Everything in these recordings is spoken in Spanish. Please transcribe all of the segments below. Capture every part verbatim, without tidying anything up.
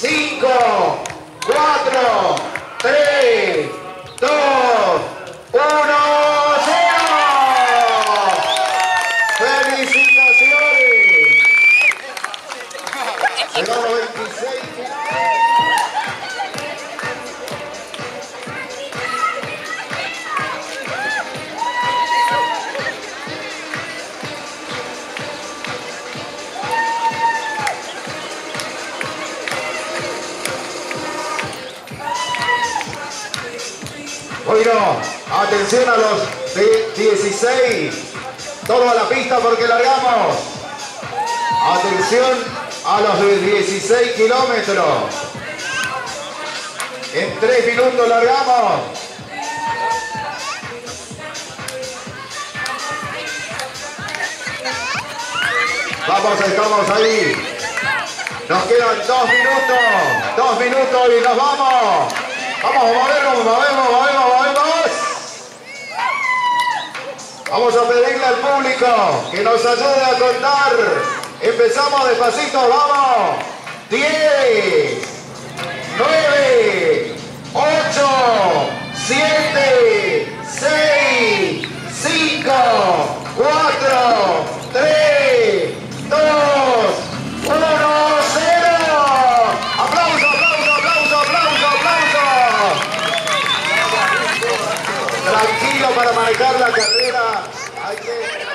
cinco, cuatro, tres, dos, uno, ¡cero! ¡Felicitaciones! Serán los veintiséis. Bueno, atención a los de dieciséis, todo a la pista porque largamos. Atención a los de dieciséis kilómetros. En tres minutos largamos. Vamos, estamos ahí. Nos quedan dos minutos, dos minutos y nos vamos. Vamos, movemos, movemos, movemos, movemos. Vamos a pedirle al público que nos ayude a contar. Empezamos despacito, vamos. diez, nueve, ocho, siete, seis, cinco, cuatro, tres, dos, uno, cero. ¡Aplauso, aplauso, aplauso, aplauso, aplauso! Tranquilo para manejar la carrera. Hay que...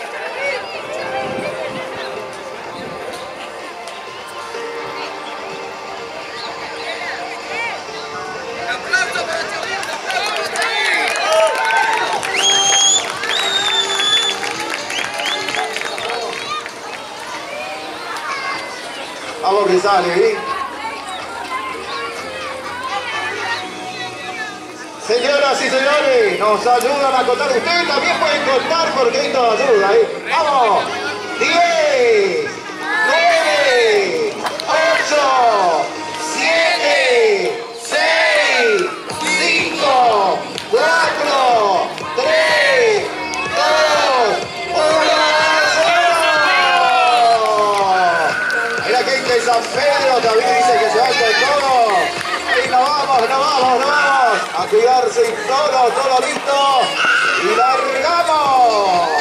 Vamos que sale, ¿eh? Señoras y señores, nos ayudan a contar. Ustedes también pueden contar porque esto ayuda, ¿eh? ¡Vamos! diez, nueve, ocho, siete, seis, cinco, cuatro, tres, dos, uno, cero. Mira que de San Pedro también dice que se va con todo. Ahí nos vamos, nos vamos, nos vamos. A cuidarse y todo, todo listo. Y largamos.